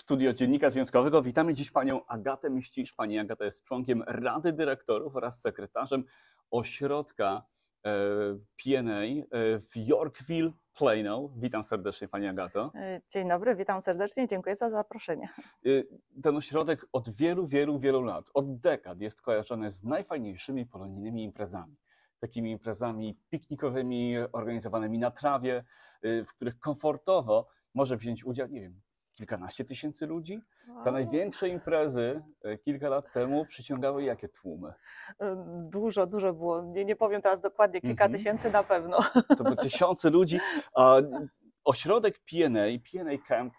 Studio Dziennika Związkowego. Witamy dziś panią Agatę Miścisz. Pani Agata jest członkiem Rady Dyrektorów oraz sekretarzem ośrodka PNA w Yorkville, Plano. Witam serdecznie pani Agato. Dzień dobry, witam serdecznie, dziękuję za zaproszenie. Ten ośrodek od wielu lat, od dekad jest kojarzony z najfajniejszymi polonijnymi imprezami. Takimi imprezami piknikowymi, organizowanymi na trawie, w których komfortowo może wziąć udział, nie wiem, kilkanaście tysięcy ludzi. Te największe imprezy kilka lat temu przyciągały jakie tłumy? Dużo było, nie powiem teraz dokładnie, kilka tysięcy na pewno. To były tysiące ludzi. Ośrodek PNA Camp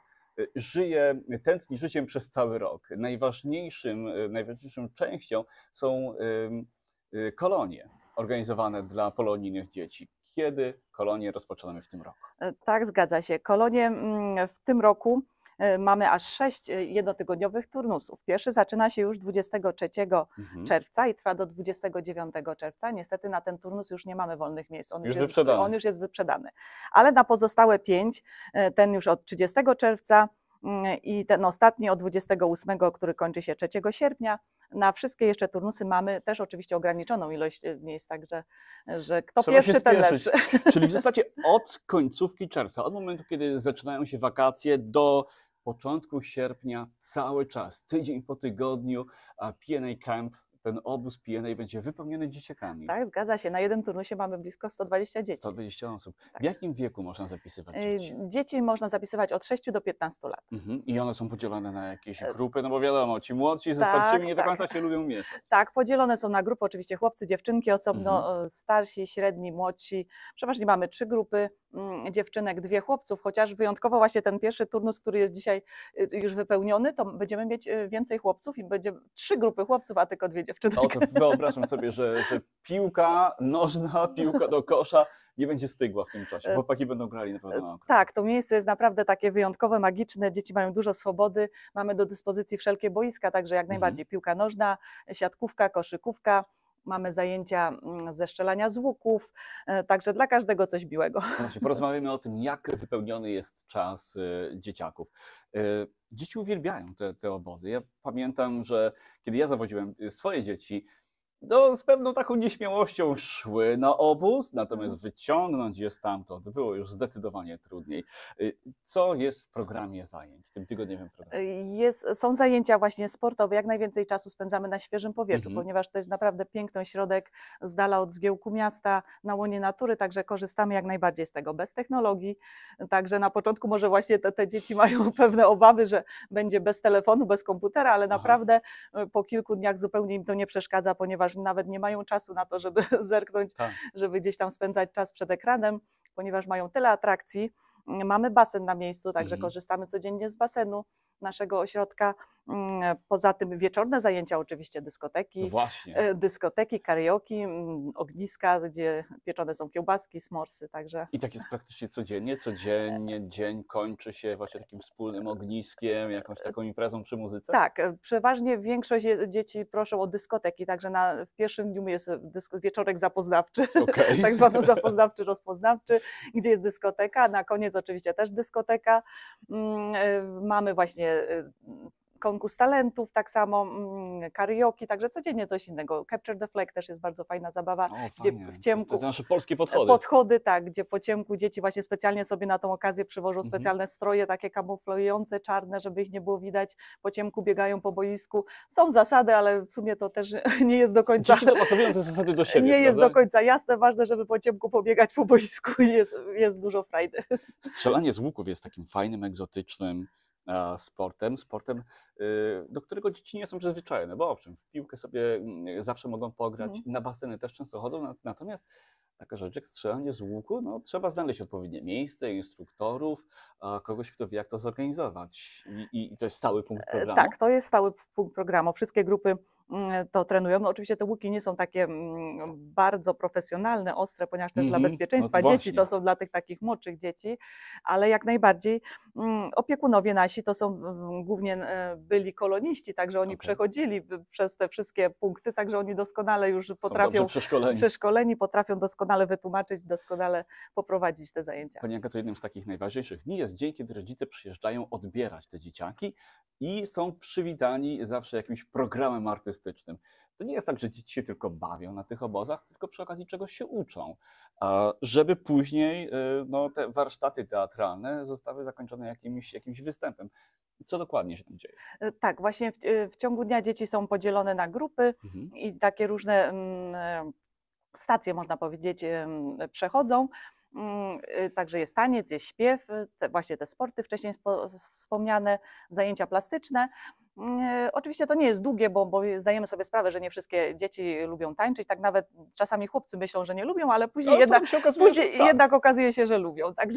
tętni życiem przez cały rok. Najważniejszą częścią są kolonie organizowane dla polonijnych dzieci. Kiedy kolonie rozpoczynamy w tym roku? Tak, zgadza się. Kolonie w tym roku mamy aż 6 jednotygodniowych turnusów. Pierwszy zaczyna się już 23 czerwca i trwa do 29 czerwca. Niestety na ten turnus już nie mamy wolnych miejsc. On już jest wyprzedany. Ale na pozostałe 5, ten już od 30 czerwca i ten ostatni od 28, który kończy się 3 sierpnia. Na wszystkie jeszcze turnusy mamy też oczywiście ograniczoną ilość miejsc, także że kto Trzeba pierwszy, ten lepszy. Czyli w zasadzie od końcówki czerwca, od momentu, kiedy zaczynają się wakacje do początku sierpnia, cały czas, tydzień po tygodniu, PNA Camp, ten obóz PNA będzie wypełniony dzieciakami. Tak, zgadza się. Na jednym turnusie mamy blisko 120 dzieci. 120 osób. Tak. W jakim wieku można zapisywać dzieci? Dzieci można zapisywać od 6 do 15 lat. I one są podzielone na jakieś grupy, no bo wiadomo, ci młodsi ze starszymi nie do końca się lubią mieszać. Tak, podzielone są na grupy, oczywiście chłopcy, dziewczynki osobno, starsi, średni, młodsi. Przeważnie mamy 3 grupy dziewczynek, 2 chłopców, chociaż wyjątkowo właśnie ten pierwszy turnus, który jest dzisiaj już wypełniony, to będziemy mieć więcej chłopców i będzie 3 grupy chłopców, a tylko 2 dziewczyny. O, to wyobrażam sobie, że piłka nożna, piłka do kosza nie będzie stygła w tym czasie. Chłopaki będą grali na pewno na okrągło. Tak, to miejsce jest naprawdę takie wyjątkowe, magiczne. Dzieci mają dużo swobody, mamy do dyspozycji wszelkie boiska, także jak najbardziej piłka nożna, siatkówka, koszykówka. Mamy zajęcia ze strzelania z łuków, także dla każdego coś miłego. Właśnie, porozmawiamy o tym, jak wypełniony jest czas dzieciaków. Dzieci uwielbiają te obozy. Ja pamiętam, że kiedy ja zawoziłem swoje dzieci, z pewną taką nieśmiałością szły na obóz, natomiast wyciągnąć je stamtąd było już zdecydowanie trudniej. Co jest w programie zajęć, w tym tygodniowym programie? Są zajęcia właśnie sportowe, jak najwięcej czasu spędzamy na świeżym powietrzu, ponieważ to jest naprawdę piękny ośrodek z dala od zgiełku miasta, na łonie natury, także korzystamy jak najbardziej z tego, bez technologii. Także na początku może właśnie te dzieci mają pewne obawy, że będzie bez telefonu, bez komputera, ale naprawdę po kilku dniach zupełnie im to nie przeszkadza, ponieważ nawet nie mają czasu na to, żeby zerknąć, żeby gdzieś tam spędzać czas przed ekranem, ponieważ mają tyle atrakcji. Mamy basen na miejscu, także korzystamy codziennie z basenu naszego ośrodka. Poza tym wieczorne zajęcia, oczywiście dyskoteki, dyskoteki, karaoke, ogniska, gdzie pieczone są kiełbaski, smorsy. Także. I tak jest praktycznie codziennie? Codziennie dzień kończy się właśnie takim wspólnym ogniskiem, jakąś taką imprezą przy muzyce? Tak, przeważnie większość dzieci proszą o dyskoteki, także w pierwszym dniu jest wieczorek zapoznawczy, tak zwany zapoznawczy, rozpoznawczy, gdzie jest dyskoteka, na koniec oczywiście też dyskoteka. Mamy właśnie konkurs talentów, tak samo karaoke, także codziennie coś innego. Capture the Flag też jest bardzo fajna zabawa, gdzie w ciemku... To nasze polskie podchody. Podchody, tak, gdzie po ciemku dzieci właśnie specjalnie sobie na tą okazję przywożą specjalne stroje, takie kamuflujące, czarne, żeby ich nie było widać. Po ciemku biegają po boisku. Są zasady, ale w sumie to też nie jest do końca... Dzieci dopasowują te zasady do siebie, nie jest do końca jasne, ważne, żeby po ciemku pobiegać po boisku i jest dużo frajdy. Strzelanie z łuków jest takim fajnym, egzotycznym sportem, do którego dzieci nie są przyzwyczajone, bo owszem, w piłkę sobie zawsze mogą pograć, na baseny też często chodzą, natomiast taka rzecz jak strzelanie z łuku, no, trzeba znaleźć odpowiednie miejsce, instruktorów, kogoś, kto wie, jak to zorganizować. I to jest stały punkt programu? Tak, to jest stały punkt programu. Wszystkie grupy to trenują. No oczywiście te łuki nie są takie bardzo profesjonalne, ostre, ponieważ też dla bezpieczeństwa no dzieci, to są dla tych takich młodszych dzieci, ale jak najbardziej opiekunowie nasi to są głównie byli koloniści, także oni przechodzili przez te wszystkie punkty, także oni doskonale już potrafią, przeszkoleni, potrafią doskonale wytłumaczyć, doskonale poprowadzić te zajęcia. Pani Agato, jednym z takich najważniejszych dni jest dzień, kiedy rodzice przyjeżdżają odbierać te dzieciaki i są przywitani zawsze jakimś programem artystycznym. To nie jest tak, że dzieci się tylko bawią na tych obozach, tylko przy okazji czegoś się uczą, żeby później no, te warsztaty teatralne zostały zakończone jakimś występem. Co dokładnie się tam dzieje? Tak, właśnie w ciągu dnia dzieci są podzielone na grupy i takie różne stacje, można powiedzieć, przechodzą. Także jest taniec, jest śpiew, właśnie te sporty wcześniej wspomniane, zajęcia plastyczne. Oczywiście to nie jest długie, bo zdajemy sobie sprawę, że nie wszystkie dzieci lubią tańczyć, tak nawet czasami chłopcy myślą, że nie lubią, ale później, jednak okazuje się, że lubią. Także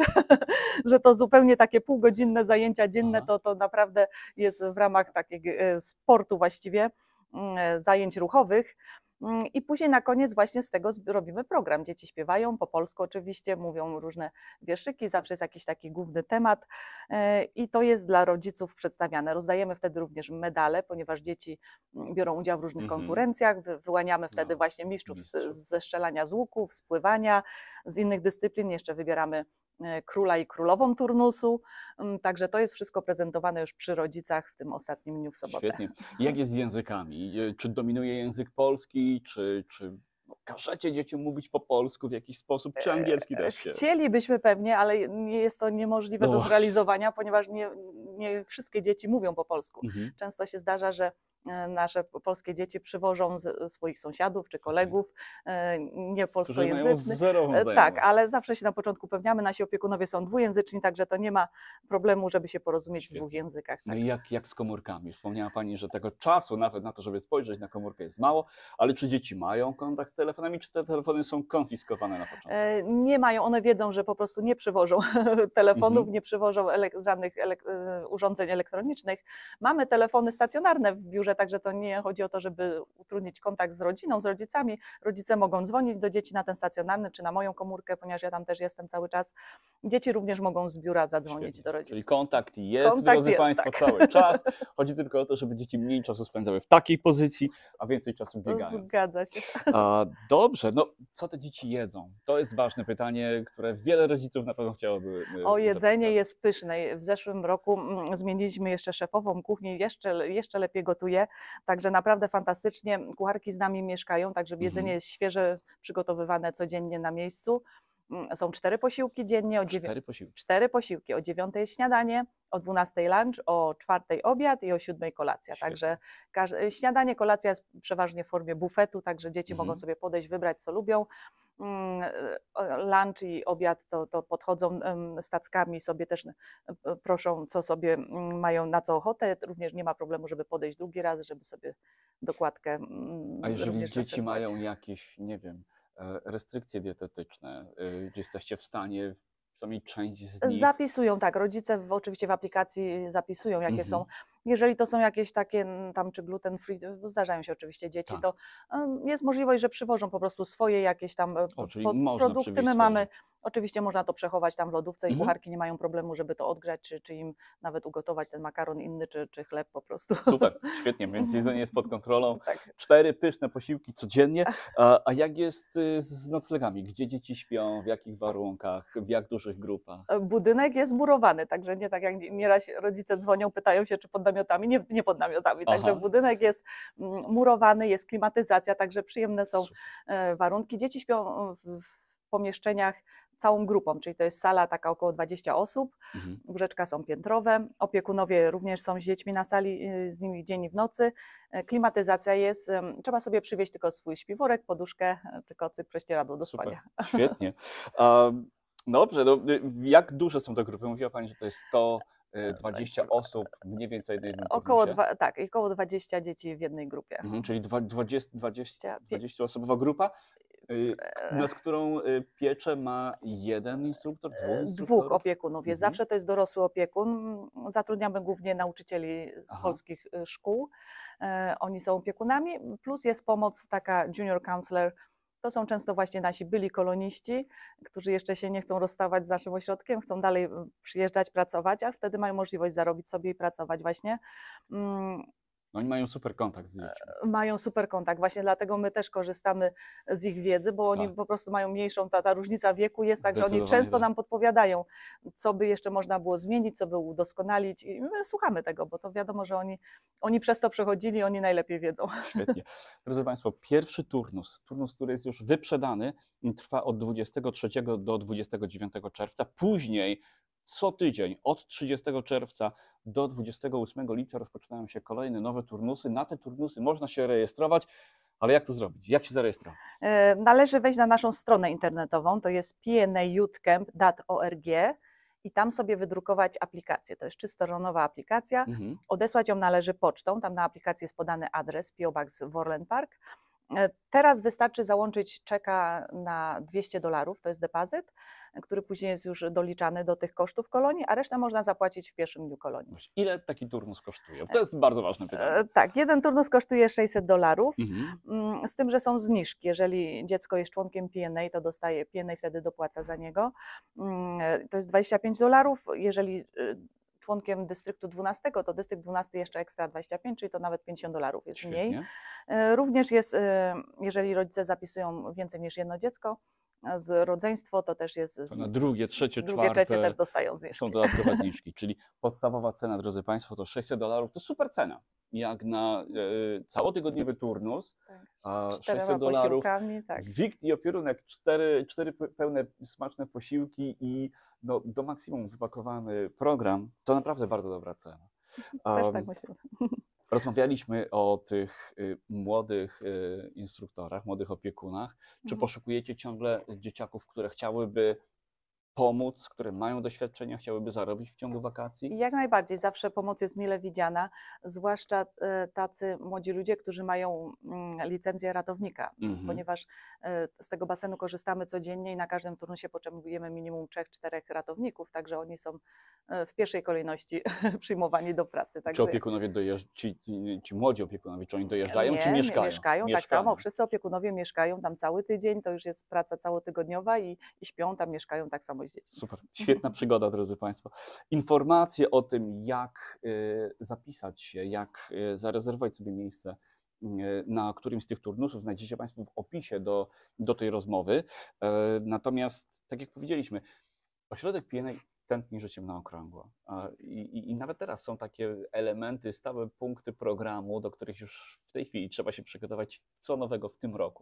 że to zupełnie takie półgodzinne zajęcia dzienne, to naprawdę jest w ramach takiego sportu właściwie, zajęć ruchowych. I później na koniec właśnie z tego robimy program. Dzieci śpiewają po polsku oczywiście, mówią różne wierszyki, zawsze jest jakiś taki główny temat i to jest dla rodziców przedstawiane. Rozdajemy wtedy również medale, ponieważ dzieci biorą udział w różnych konkurencjach, wyłaniamy wtedy właśnie mistrzów ze strzelania z łuków, z pływania, z innych dyscyplin, jeszcze wybieramy króla i królową turnusu, także to jest wszystko prezentowane już przy rodzicach w tym ostatnim dniu w sobotę. Świetnie. Jak jest z językami? Czy dominuje język polski, czy każecie dzieciom mówić po polsku w jakiś sposób, czy angielski też się? Chcielibyśmy pewnie, ale nie jest to niemożliwe do zrealizowania, ponieważ nie wszystkie dzieci mówią po polsku. Często się zdarza, że nasze polskie dzieci przywożą swoich sąsiadów czy kolegów niepolskojęzycznych. Tak, ale zawsze się na początku upewniamy, nasi opiekunowie są dwujęzyczni, także to nie ma problemu, żeby się porozumieć w dwóch językach. No i jak z komórkami? Wspomniała Pani, że tego czasu nawet na to, żeby spojrzeć na komórkę jest mało, ale czy dzieci mają kontakt z telefonami, czy te telefony są konfiskowane na początku? Nie mają, one wiedzą, że po prostu nie przywożą telefonów, nie przywożą żadnych urządzeń elektronicznych. Mamy telefony stacjonarne w biurze, także to nie chodzi o to, żeby utrudnić kontakt z rodziną, z rodzicami. Rodzice mogą dzwonić do dzieci na ten stacjonarny, czy na moją komórkę, ponieważ ja tam też jestem cały czas. Dzieci również mogą z biura zadzwonić do rodziców. Czyli kontakt jest, drodzy Państwo, cały czas. Chodzi tylko o to, żeby dzieci mniej czasu spędzały w takiej pozycji, a więcej czasu biegając. Zgadza się. Dobrze, no co te dzieci jedzą? To jest ważne pytanie, które wiele rodziców na pewno chciałoby O jedzenie jest pyszne. W zeszłym roku zmieniliśmy jeszcze szefową kuchni, jeszcze lepiej gotuje, także naprawdę fantastycznie. Kucharki z nami mieszkają, także jedzenie jest świeże, przygotowywane codziennie na miejscu. Są 4 posiłki dziennie. 4 posiłki. O 9 jest śniadanie, o 12 lunch, o 4 obiad i o 7 kolacja. Świetnie. Także śniadanie, kolacja jest przeważnie w formie bufetu, także dzieci mogą sobie podejść, wybrać co lubią. Lunch i obiad to podchodzą z tackami, sobie też proszą, co sobie mają, na co ochotę. Również nie ma problemu, żeby podejść drugi raz, żeby sobie dokładkę. A jeżeli dzieci mają jakieś, nie wiem, restrykcje dietetyczne, gdzie jesteście w stanie przynajmniej część z nich... Zapisują, tak, rodzice oczywiście w aplikacji zapisują, jakie są. Jeżeli to są jakieś takie tam, czy gluten free, zdarzają się oczywiście dzieci, to jest możliwość, że przywożą po prostu swoje jakieś tam produkty. My mamy, oczywiście można to przechować tam w lodówce i kucharki nie mają problemu, żeby to odgrzać, czy im nawet ugotować ten makaron inny, czy chleb po prostu. Super, świetnie, więc jedzenie jest pod kontrolą. 4 pyszne posiłki codziennie. A jak jest z noclegami? Gdzie dzieci śpią, w jakich warunkach, w jak dużych grupach? Budynek jest murowany, także nie tak jak nieraz rodzice dzwonią, pytają się, czy pod namiotami, nie pod namiotami, także budynek jest murowany, jest klimatyzacja, także przyjemne są warunki. Dzieci śpią w pomieszczeniach całą grupą, czyli to jest sala taka około 20 osób, łóżeczka są piętrowe, opiekunowie również są z dziećmi na sali, z nimi dzień i w nocy, klimatyzacja jest, trzeba sobie przywieźć tylko swój śpiworek, poduszkę czy kocyk, prześcieradło do spania. Świetnie. Dobrze, no, jak duże są te grupy? Mówiła Pani, że to jest 120 osób mniej więcej na jednym około 20 dzieci w jednej grupie. Czyli 20-osobowa grupa? Nad którą pieczę ma jeden instruktor, dwóch Dwóch instruktorów? opiekunów jest. Mhm. Zawsze to jest dorosły opiekun. Zatrudniamy głównie nauczycieli z Aha. polskich szkół. Oni są opiekunami, plus jest pomoc taka junior counselor. To są często właśnie nasi byli koloniści, którzy jeszcze się nie chcą rozstawać z naszym ośrodkiem, chcą dalej przyjeżdżać, pracować, a wtedy mają możliwość zarobić sobie i pracować właśnie. Oni mają super kontakt z dziećmi. Mają super kontakt, właśnie dlatego my też korzystamy z ich wiedzy, bo oni Tak. po prostu mają mniejszą, ta różnica wieku jest, tak że oni Zdecydowanie często tak. nam podpowiadają, co by jeszcze można było zmienić, co by udoskonalić i my słuchamy tego, bo to wiadomo, że oni przez to przechodzili, oni najlepiej wiedzą. Świetnie. Drodzy Państwo, pierwszy turnus, który jest już wyprzedany, trwa od 23 do 29 czerwca. Później co tydzień od 30 czerwca do 28 lipca rozpoczynają się kolejne nowe turnusy. Na te turnusy można się rejestrować, ale jak to zrobić? Jak się zarejestrować? Należy wejść na naszą stronę internetową, to jest pnayouthcamp.org i tam sobie wydrukować aplikację. To jest czystoronowa aplikacja. Odesłać ją należy pocztą. Tam na aplikacji jest podany adres PO Box w Orland Park. Teraz wystarczy załączyć czeka na $200, to jest depozyt, który później jest już doliczany do tych kosztów kolonii, a resztę można zapłacić w pierwszym dniu kolonii. Ile taki turnus kosztuje? To jest bardzo ważne pytanie. Tak, jeden turnus kosztuje $600, z tym, że są zniżki. Jeżeli dziecko jest członkiem PNA, to dostaje PNA, wtedy dopłaca za niego. To jest $25. Jeżeli członkiem dystryktu 12, to dystrykt 12 jeszcze ekstra 25, czyli to nawet $50 jest Świetnie. mniej. Również jest, jeżeli rodzice zapisują więcej niż jedno dziecko z rodzeństwo, to też jest... To na drugie, trzecie, trzecie też dostają zniżki. Są dodatkowe zniżki, czyli podstawowa cena, drodzy Państwo, to $600, to super cena. Jak na całotygodniowy turnus, a $600, tak. wikt i opierunek, cztery pełne, smaczne posiłki i no, do maksimum wypakowany program, to naprawdę bardzo dobra cena. Też tak myślę. Rozmawialiśmy o tych młodych instruktorach, młodych opiekunach. Czy poszukujecie ciągle dzieciaków, które chciałyby pomóc, które mają doświadczenia, chciałyby zarobić w ciągu wakacji? Jak najbardziej, zawsze pomoc jest mile widziana, zwłaszcza tacy młodzi ludzie, którzy mają licencję ratownika, ponieważ z tego basenu korzystamy codziennie i na każdym turnusie potrzebujemy minimum 3-4 ratowników, także oni są w pierwszej kolejności przyjmowani do pracy. Czy opiekunowie ci młodzi opiekunowie, czy oni dojeżdżają, czy mieszkają? Mieszkają, tak samo. Wszyscy opiekunowie mieszkają tam cały tydzień, to już jest praca całotygodniowa i śpią tam, mieszkają tak samo z dziećmi. Super, świetna przygoda, drodzy Państwo. Informacje o tym, jak zapisać się, jak zarezerwować sobie miejsce na którymś z tych turnusów, znajdziecie Państwo w opisie do tej rozmowy. Natomiast, tak jak powiedzieliśmy, ośrodek PNA tętni życiem na okrągło. I nawet teraz są takie elementy, stałe punkty programu, do których już w tej chwili trzeba się przygotować, co nowego w tym roku.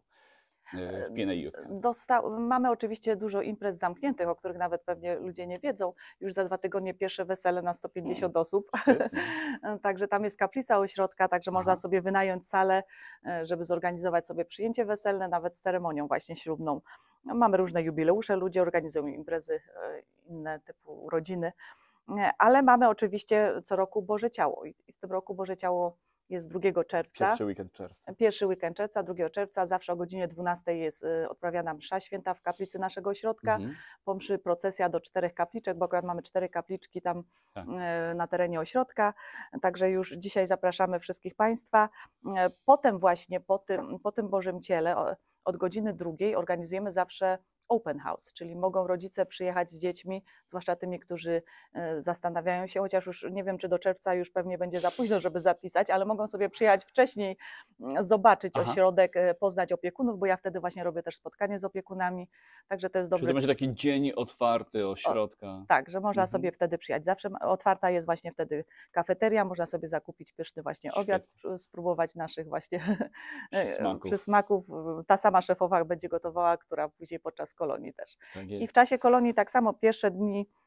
W PNA Youth Camp. Mamy oczywiście dużo imprez zamkniętych, o których nawet pewnie ludzie nie wiedzą. Już za 2 tygodnie pierwsze wesele na 150 osób. Także tam jest kaplica ośrodka, także można sobie wynająć salę, żeby zorganizować sobie przyjęcie weselne, nawet z ceremonią właśnie ślubną. Mamy różne jubileusze, ludzie organizują imprezy inne typu urodziny, ale mamy oczywiście co roku Boże Ciało i w tym roku Boże Ciało jest 2 czerwca. Pierwszy weekend czerwca. Pierwszy weekend czerwca, 2 czerwca, zawsze o godzinie 12 jest odprawiana msza święta w kaplicy naszego ośrodka. Po mszy procesja do 4 kapliczek, bo akurat mamy 4 kapliczki tam na terenie ośrodka. Także już dzisiaj zapraszamy wszystkich Państwa. Potem właśnie po tym Bożym Ciele od godziny 2 organizujemy zawsze open house, czyli mogą rodzice przyjechać z dziećmi, zwłaszcza tymi, którzy zastanawiają się, chociaż już nie wiem, czy do czerwca już pewnie będzie za późno, żeby zapisać, ale mogą sobie przyjechać wcześniej, zobaczyć ośrodek, poznać opiekunów, bo ja wtedy właśnie robię też spotkanie z opiekunami, także to jest dobry... Czyli to będzie taki dzień otwarty ośrodka. Tak, że można sobie wtedy przyjechać. Zawsze otwarta jest właśnie wtedy kafeteria, można sobie zakupić pyszny właśnie obiad, spróbować naszych właśnie przysmaków. Ta sama szefowa będzie gotowała, która później podczas kolonii też. Tak i w czasie kolonii tak samo pierwsze dni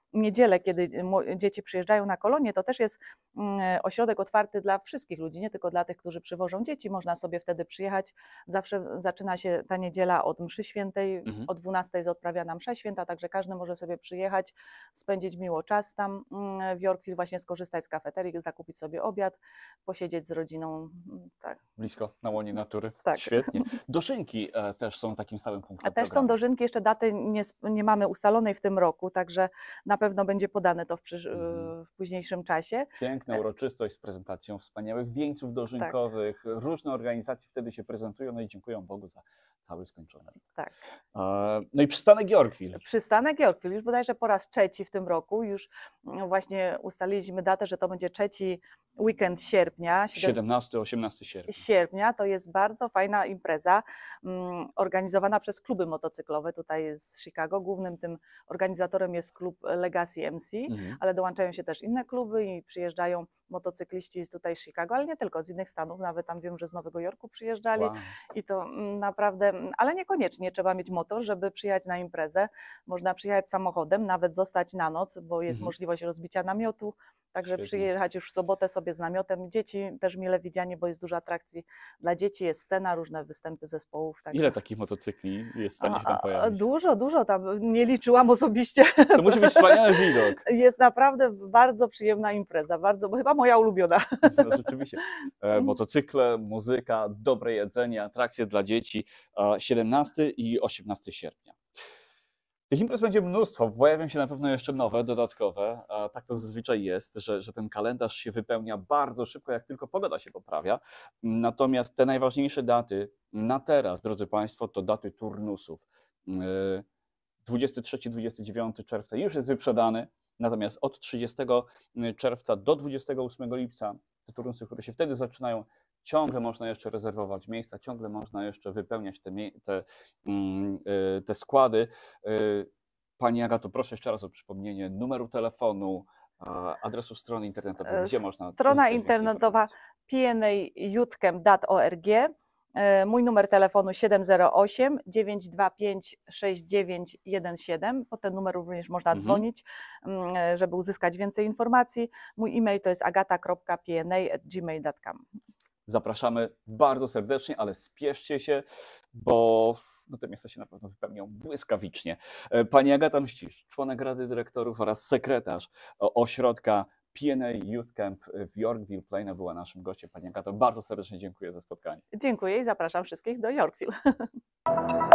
niedzielę, kiedy dzieci przyjeżdżają na kolonie, to też jest ośrodek otwarty dla wszystkich ludzi, nie tylko dla tych, którzy przywożą dzieci. Można sobie wtedy przyjechać. Zawsze zaczyna się ta niedziela od mszy świętej, o 12 jest odprawiana msza święta, także każdy może sobie przyjechać, spędzić miło czas tam w Yorkville, właśnie skorzystać z kafeterii, zakupić sobie obiad, posiedzieć z rodziną. Tak. Blisko, na łonie natury. Tak. Świetnie. Dożynki też są takim stałym punktem Też są programu. dożynki, jeszcze daty nie mamy ustalonej w tym roku, także na pewno będzie podane to w późniejszym czasie. Piękna uroczystość z prezentacją wspaniałych wieńców dożynkowych. Tak. Różne organizacje wtedy się prezentują, no i dziękuję Bogu za cały skończony. Tak. No i przystanek Yorkville. Przystanek Yorkville, już bodajże po raz trzeci w tym roku, już właśnie ustaliliśmy datę, że to będzie trzeci weekend sierpnia. 17-18 sierpnia. To jest bardzo fajna impreza organizowana przez kluby motocyklowe tutaj z Chicago. Głównym tym organizatorem jest klub Legacy MC, ale dołączają się też inne kluby i przyjeżdżają motocykliści z tutaj Chicago, ale nie tylko, z innych stanów, nawet tam wiem, że z Nowego Jorku przyjeżdżali. Wow. I to naprawdę, ale niekoniecznie trzeba mieć motor, żeby przyjechać na imprezę. Można przyjechać samochodem, nawet zostać na noc, bo jest możliwość rozbicia namiotu, także świetnie. Przyjechać już w sobotę sobie z namiotem. Dzieci też mile widziane, bo jest dużo atrakcji dla dzieci, jest scena, różne występy zespołów. Tak. Ile takich motocykli jest w stanie się tam pojawić? Dużo, tam nie liczyłam osobiście. To musi być wspaniały widok. Jest naprawdę bardzo przyjemna impreza, bo chyba moja ulubiona. No, rzeczywiście. Motocykle, muzyka, dobre jedzenie, atrakcje dla dzieci. 17 i 18 sierpnia. Tych imprez będzie mnóstwo, pojawią się na pewno jeszcze nowe, dodatkowe. Tak to zazwyczaj jest, że ten kalendarz się wypełnia bardzo szybko, jak tylko pogoda się poprawia. Natomiast te najważniejsze daty na teraz, drodzy Państwo, to daty turnusów. 23-29 czerwca już jest wyprzedany, natomiast od 30 czerwca do 28 lipca te turnusy, które się wtedy zaczynają, ciągle można jeszcze rezerwować miejsca, ciągle można jeszcze wypełniać te składy. Pani Agato, proszę jeszcze raz o przypomnienie numeru telefonu, adresu strony internetowej, gdzie można... Strona internetowa pnayouthcamp.org. Mój numer telefonu 708 925 6917. Po ten numer również można dzwonić, żeby uzyskać więcej informacji. Mój e-mail to jest agata.pna@gmail.com. Zapraszamy bardzo serdecznie, ale spieszcie się, bo te miejsca się na pewno wypełnią błyskawicznie. Pani Agata Mścisz, członek Rady Dyrektorów oraz sekretarz ośrodka PNA Youth Camp w Yorkville Plain była naszym gościem. Pani Agato, bardzo serdecznie dziękuję za spotkanie. Dziękuję i zapraszam wszystkich do Yorkville.